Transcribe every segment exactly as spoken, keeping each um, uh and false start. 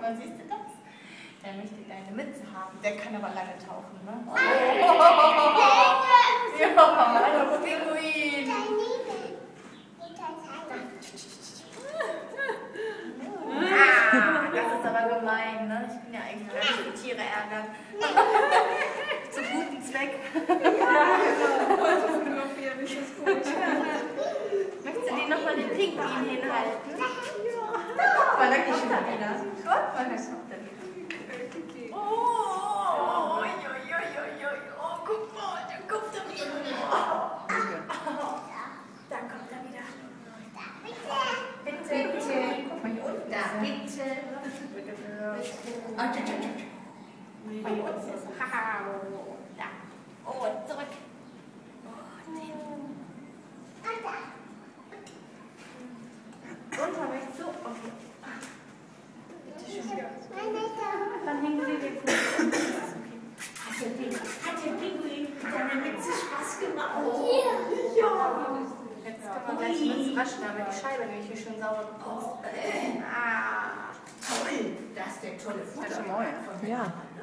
mal, siehst du das? Der möchte deine Mütze haben. Der kann aber lange tauchen, ne? Oh. Ja, hallo Pinguin. Ah, das ist aber gemein, ne? Ich bin ja eigentlich gar nicht für Tiere ärgern. Zum guten Zweck. Ja, heute fotografieren ist das gut. Möchtest du dir nochmal den Pinguin hinhalten? Ja. Guck mal, da kommt er wieder. Guck mal, da kommt er wieder. Oh, oh, oi, oi, oi, oi. Oh, guck mal, da kommt er wieder. Da kommt er wieder. Bitte, bitte. Guck mal hier unten. Da, bitte. Da. Oh, zurück. Und habe ich so. Okay. Bitte schön. Dann hängen Sie den Fuß. Hat der Pinguin mit deiner Mütze Spaß gemacht? Ja. Jetzt können wir gleich die Mütze waschen, damit die Scheibe nämlich hier schön sauber geputzt. Ah. Toll. Das ist der tolle Futter. Ja.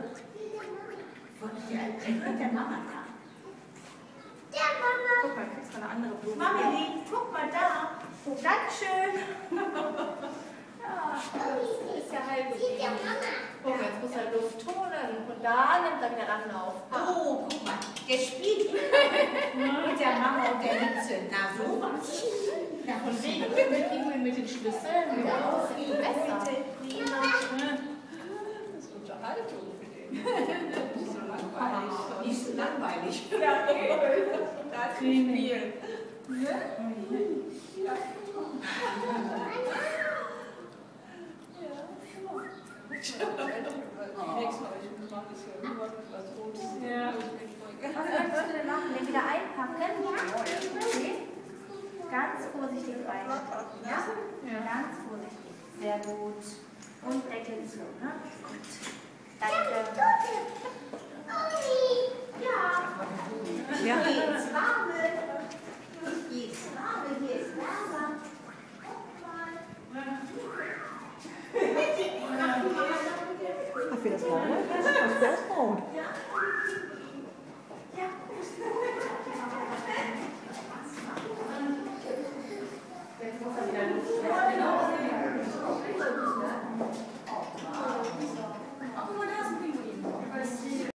Mit der Mama da. Der Mama. Guck mal, kriegst du eine andere Blume. Mama, lieb, guck mal da. Oh, Dankeschön. Ja, das ist ja halb. Guck mal, jetzt muss er Luft holen. Und da nimmt er wieder Anlauf. Oh, guck mal, der spielt mit der Mama und der Mütze. Na, so was. Und wegen dem Pinguin mit den Schlüsseln. Ja, auch viel besser. Das ist Unterhaltung für den. Nicht so langweilig. Nicht so langweilig. Ja, okay. Das ist viel. Ja. Was möchtest du denn machen? Den wieder einpacken? Okay. Ganz vorsichtig rein. Ja? Ganz vorsichtig. Sehr gut. Und Deckel zu. Ne? Gut. Danke. Ja. Ja. Jetzt warme.